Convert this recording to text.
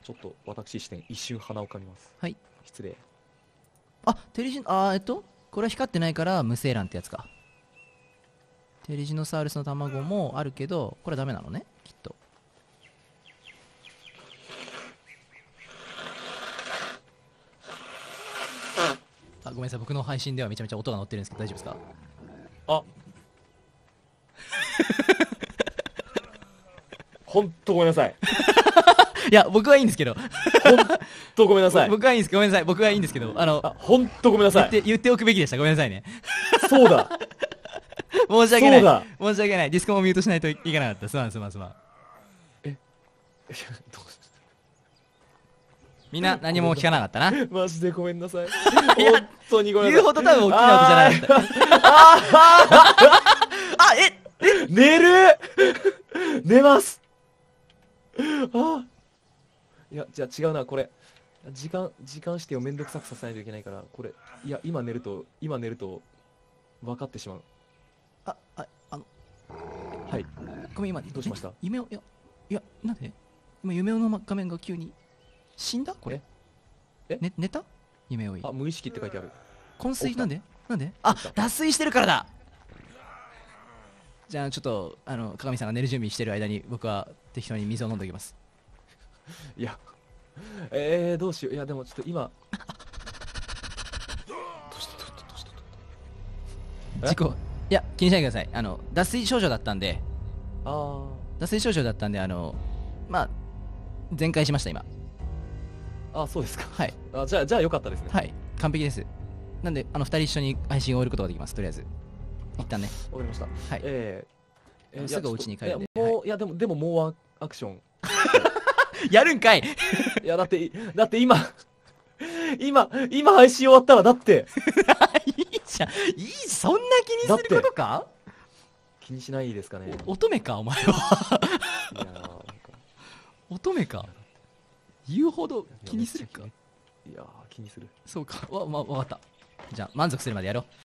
ちょっと私視点一瞬鼻をかみます。 はい。 失礼。 あ、テリジノ、これは光ってないから無精卵ってやつか。テリジノサウルスの卵もあるけど、これはダメなのね、きっと。あ、ごめんなさい、僕の配信ではめちゃめちゃ音が鳴ってるんですけど大丈夫ですか？ あほんとごめんなさい。 いや、僕はいいんですけど。 ほんとごめんなさい。 僕はいいんです、ごめんなさい、僕はいいんですけど、 ほんとごめんなさい。 言っておくべきでした。ごめんなさいね。 そうだ。 申し訳ない。 そうだ。 申し訳ない。ディスコもミュートしないといけなかった。すまんすまんすまん。 どうみんな何も聞かなかったな。 マジでごめんなさい。本当にごめんなさい。 言うほど多分大きな音じゃなかった。あ、 寝る寝ます。いや、じゃあ違うな、これ。時間指定をめんどくさくさせないといけないから、これ、いや、今寝ると分かってしまう。はい。 ごめん、今、 どうしました？ 夢を、いや、なんで今、夢の画面が急に、死んだこれ。寝た夢をいい。 無意識って書いてある。 昏睡起きたなんで脱水してるからだ。じゃあ、ちょっと、鏡さんが寝る準備してる間に、僕は適当に水を飲んでおきます。 いや、どうしよう。いや、でもちょっと今、どうした事故、いや、気にしないでください。脱水症状だったんで、まあ、全開しました、今。 そうですか。 はい。 じゃあよかったですね。 はい、完璧です。なんで、二人一緒に配信を終えることができます、とりあえず。一旦ね。 わかりました。 はい。すぐお家に帰るんで。 いや、でももうワンアクション。 やるんかい。 いや、だって今配信終わったら、だって。 いいじゃん。そんな気にすることか？ 気にしないですかね。 乙女か、お前は。 いやなんか乙女か。言うほど気にするか。 いや気にする。 そうか。わかった。じゃあ、満足するまでやろう。